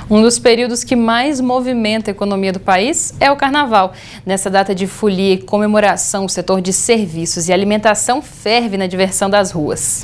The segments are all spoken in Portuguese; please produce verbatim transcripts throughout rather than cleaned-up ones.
Um dos períodos que mais movimenta a economia do país é o Carnaval. Nessa data de folia e comemoração, o setor de serviços e alimentação ferve na diversão das ruas.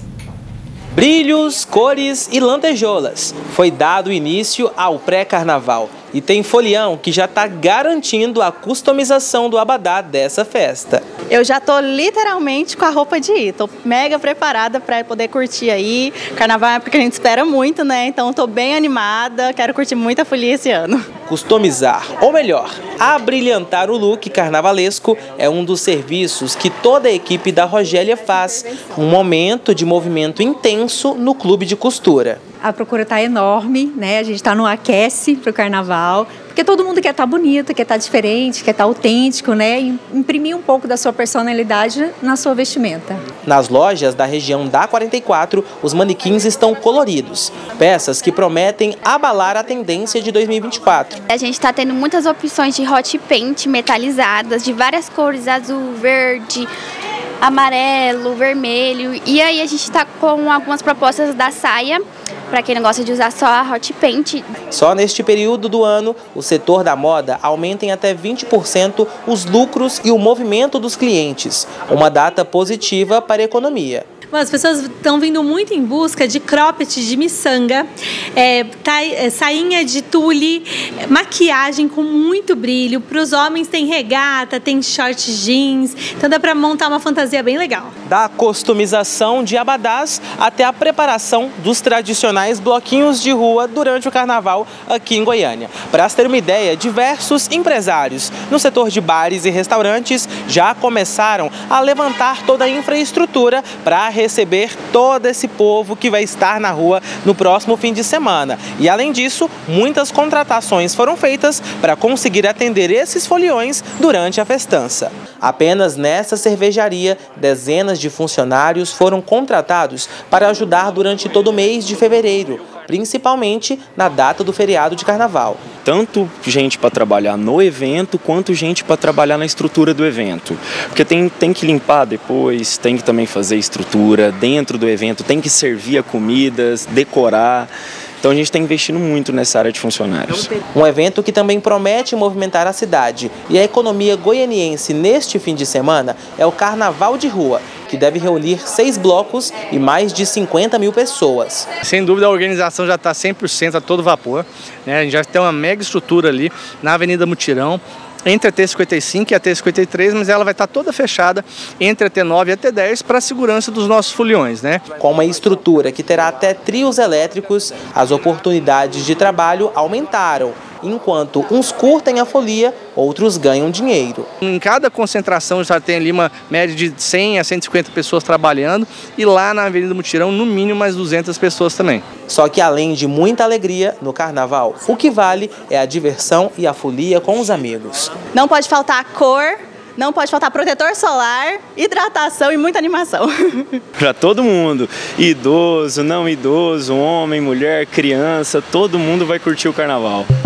Brilhos, cores e lantejoulas. Foi dado início ao pré-carnaval. E tem folião que já está garantindo a customização do abadá dessa festa. Eu já tô literalmente com a roupa de ir, tô mega preparada para poder curtir aí. Carnaval é porque a gente espera muito, né? Então tô bem animada, quero curtir muita folia esse ano. Customizar, ou melhor, abrilhantar o look carnavalesco é um dos serviços que toda a equipe da Rogélia faz. Um momento de movimento intenso no clube de costura. A procura está enorme, né? A gente está no aquece para o carnaval, porque todo mundo quer estar bonito, quer estar diferente, quer estar autêntico, né? E imprimir um pouco da sua personalidade na sua vestimenta. Nas lojas da região da quarenta e quatro, os manequins estão coloridos. Peças que prometem abalar a tendência de dois mil e vinte e quatro. A gente está tendo muitas opções de hot paint metalizadas, de várias cores, azul, verde, amarelo, vermelho. E aí a gente está com algumas propostas da saia, para quem não gosta de usar só a hot paint. Só neste período do ano, o setor da moda aumenta em até vinte por cento os lucros e o movimento dos clientes. Uma data positiva para a economia. As pessoas estão vindo muito em busca de cropped de miçanga, é, tai, é, sainha de tule, maquiagem com muito brilho. Para os homens tem regata, tem short jeans, então dá para montar uma fantasia bem legal. Da customização de abadás até a preparação dos tradicionais bloquinhos de rua durante o carnaval aqui em Goiânia. Para ter uma ideia, diversos empresários no setor de bares e restaurantes já começaram a levantar toda a infraestrutura para receber todo esse povo que vai estar na rua no próximo fim de semana. E além disso, muitas contratações foram feitas para conseguir atender esses foliões durante a festança. Apenas nessa cervejaria, dezenas de funcionários foram contratados para ajudar durante todo o mês de fevereiro, principalmente na data do feriado de carnaval. Tanto gente para trabalhar no evento, quanto gente para trabalhar na estrutura do evento. Porque tem, tem que limpar depois, tem que também fazer estrutura dentro do evento, tem que servir a comidas, decorar. Então a gente está investindo muito nessa área de funcionários. Um evento que também promete movimentar a cidade e a economia goianiense neste fim de semana é o Carnaval de Rua, que deve reunir seis blocos e mais de cinquenta mil pessoas. Sem dúvida a organização já está cem por cento a todo vapor, né? A gente já tem uma mega estrutura ali na Avenida Mutirão, entre a T cinquenta e cinco e a T cinquenta e três, mas ela vai estar toda fechada entre a T nove e a T dez para a segurança dos nossos foliões, né? Com uma estrutura que terá até trios elétricos, as oportunidades de trabalho aumentaram. Enquanto uns curtem a folia, outros ganham dinheiro. Em cada concentração já tem ali uma média de cem a cento e cinquenta pessoas trabalhando e lá na Avenida Mutirão, no mínimo, mais duzentas pessoas também. Só que além de muita alegria no carnaval, o que vale é a diversão e a folia com os amigos. Não pode faltar cor, não pode faltar protetor solar, hidratação e muita animação. Para todo mundo, idoso, não idoso, homem, mulher, criança, todo mundo vai curtir o carnaval.